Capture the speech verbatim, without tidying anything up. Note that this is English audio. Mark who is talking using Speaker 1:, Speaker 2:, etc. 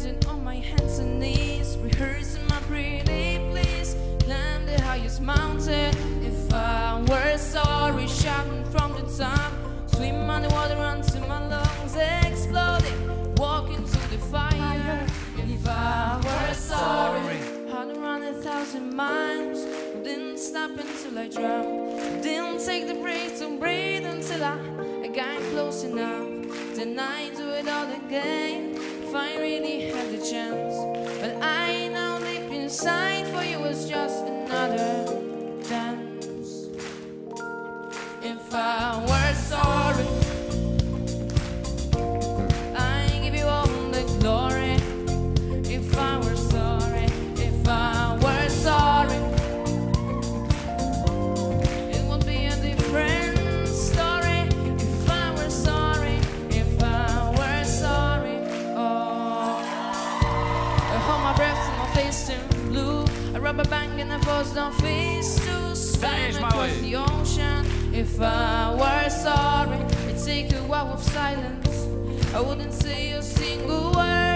Speaker 1: dancing on my hands and knees, rehearsing my pretty please, climb the highest mountain. If I were sorry, shouting from the top, swim underwater until my lungs exploding, walk into the fire. If I were sorry, I'd run a thousand miles, didn't stop until I drowned, didn't take the break to breathe until I, I got close enough. Then I do it all again, if I really had the chance. But I know deep inside for you was just another dance. If I were sorry, I give you all the glory. If I were sorry, if I were sorry, it would be a different story. If I were sorry, if I were sorry, oh. I hold my breath till my face turns blue. A rubber band and a force down face to swim across the ocean. If I were sorry, I'd take a walk of silence. I wouldn't say a single word.